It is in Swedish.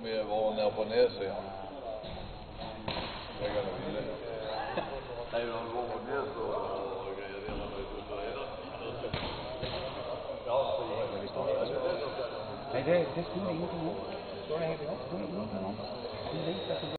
vi var nere på nedsiden. Jeg kan jo ville. Nei, når vi går på nedsiden og greier det, så er det. Ja, så gjør vi det. Nei, det skulle ingenting om. Det står egentlig opp.